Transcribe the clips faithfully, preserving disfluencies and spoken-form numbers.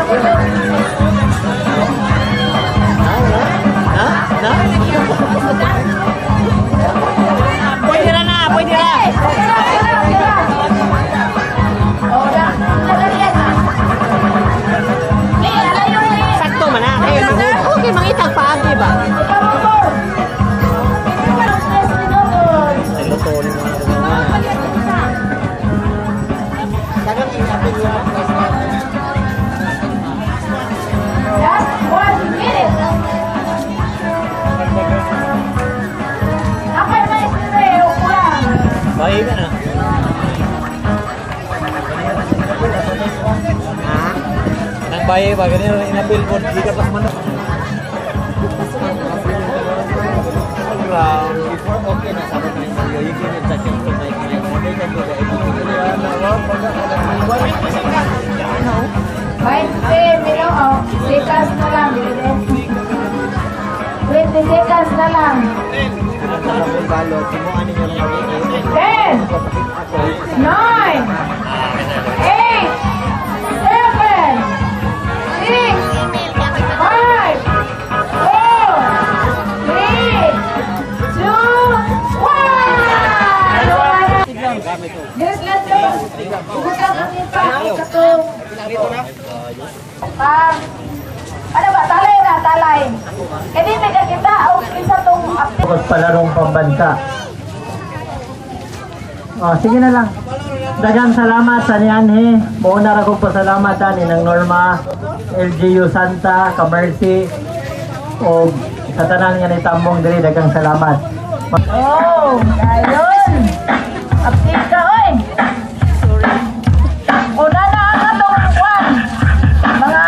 Pwede na na, pwede na. Sakto man na. Okay, mangitag paagi ba? Bayi ka na. Ha? Nang bayi ba? Ganyan rin na billboard. Di ka pas manok. Before okay na sabi ko sa iyo, you can check in to my client. They can do the editing. twenty minutes. Seconds na lang. twenty seconds na lang. ten, nine, eight, seven, six, five, four, three, two, one. Yes, let's go. Bukan kami pa. Satu. Pam. Ano ba? Talay na, talay. Hindi may kita o isa tong Pagod palarong pambansa. Oh, sige na lang. Dagang salamat sa niyanhe. Mauna ra ko pasalamat ani ng Norma, L G U Santa, Kamersi o sa tanan nga ni Tambong diri dagang salamat. oh, ayun. Update ka, oy. Una na ang atong kwan. Mga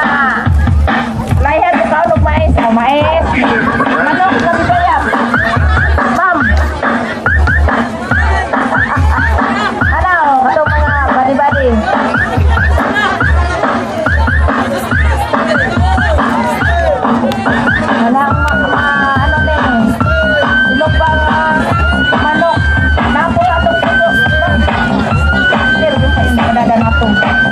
lahat sa kaulog mais. O, mais. Manok sa bibaya. Ma'am. Ano, katong mga badi-badi. Wala ang mga ano na eh. Ilog bang manok. Napo atong puto. Sir, kung sa inyo nadaan atong.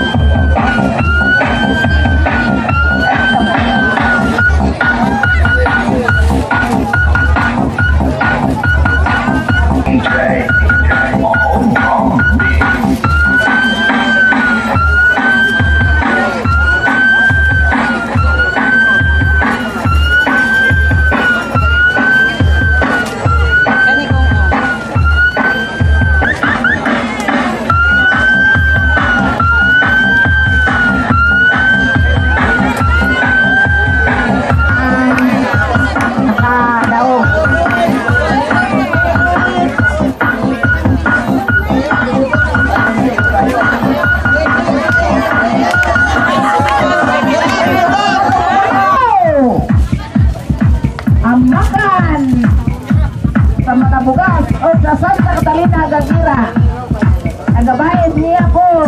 Bugas o sa Santa Catalina Gagira nagabayad niya po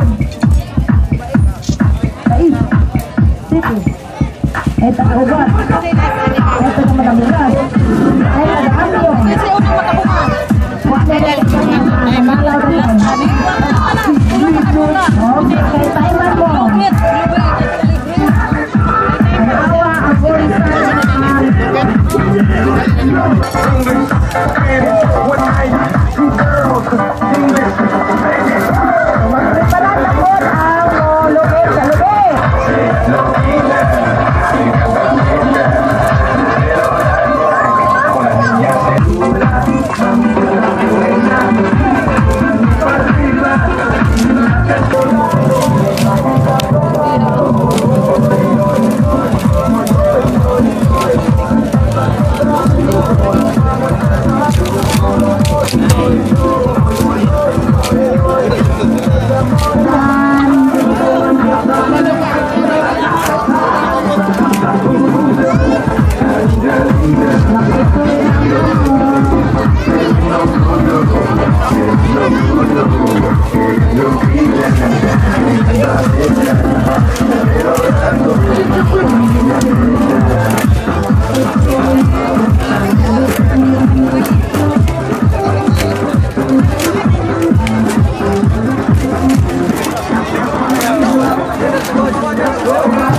Dais City ay tagabugas ay tagabugas ay nag-amyo kasi unang makabugas ay malaw rin kay Taiwan mo awa ang polisan Magpreparan na po ang lubi sa lubi. Go, go, go.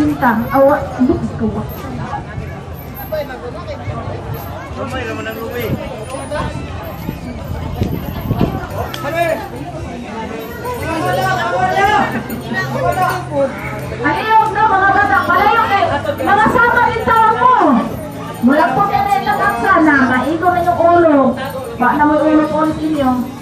Sinta. Awa. Ikaw. Ayok na mga bata, palayo kay mga sama din tawag mo. Mula po na rin lang sana, maigo na yung ulo. Ba na may ulo po ninyo.